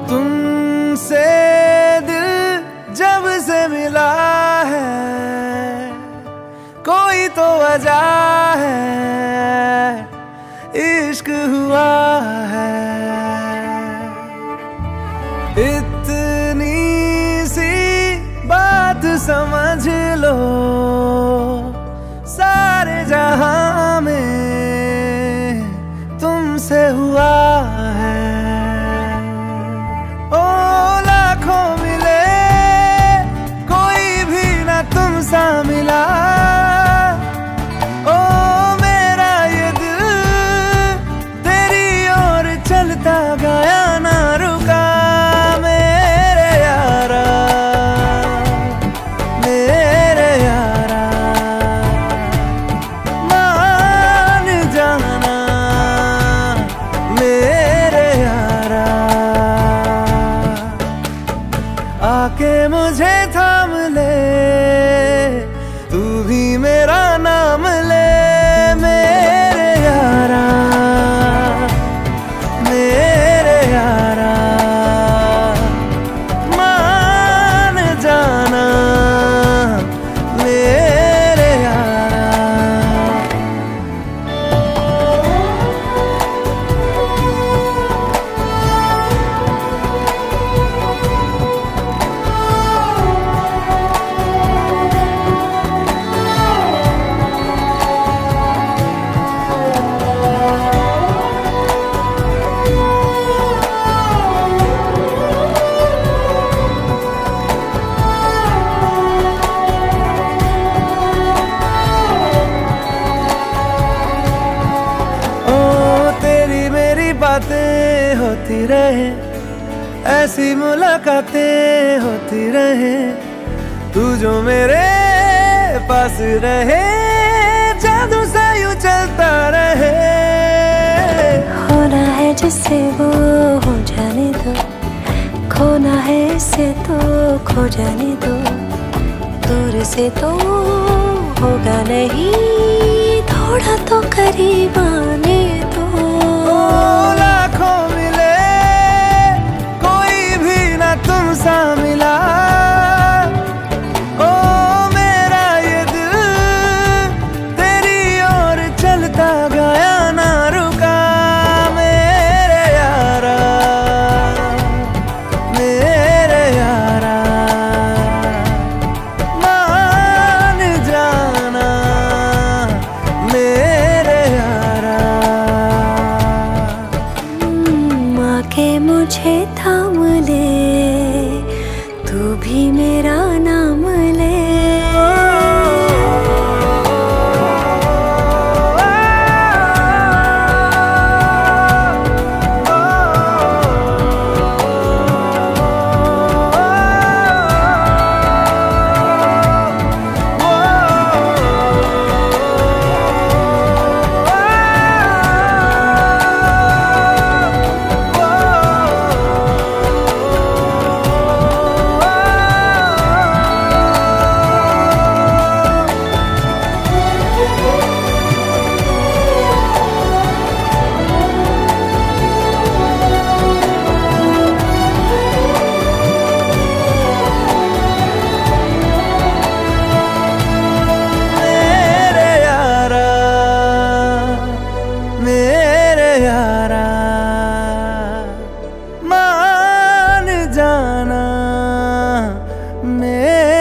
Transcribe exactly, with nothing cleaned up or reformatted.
तुमसे दिल जब से मिला है, कोई तो वजह है, इश्क हुआ है। इतनी सी बात समझ लो, सारे जहां में तुमसे हुआ है। ओ लाखों मिले, कोई भी ना तुम सा मिला। ओ मेरा ये दिल तेरी ओर चलता गया, ना रुका। मेरे यारा, मेरे यारा, मान जाना मेरे यारा। आके मुझे थाम ले, तू भी मेरा नाम ले। मेरे यारा, मेरे यारा, मान जाना मेरे यारा। बातें होती रहे, ऐसी मुलाकातें होती रहे, तू जो मेरे पास रहे, जादू सा यूं चलता रहे। होना है जिससे वो हो जाने दो, खोना है इससे तो खो जाने दो। दूर से तो होगा नहीं, थोड़ा तो करीब आने दो। लाखों मिले, कोई भी ना तुम सा मिला। ओ मेरा ये दिल तेरी ओर चलता गया, ना रुका। मेरे यारा, मेरे यारा, मान जाना मेरे यारा। के मुझे थाम ले, तू भी मेरा नाम ले। मान जाना मेरे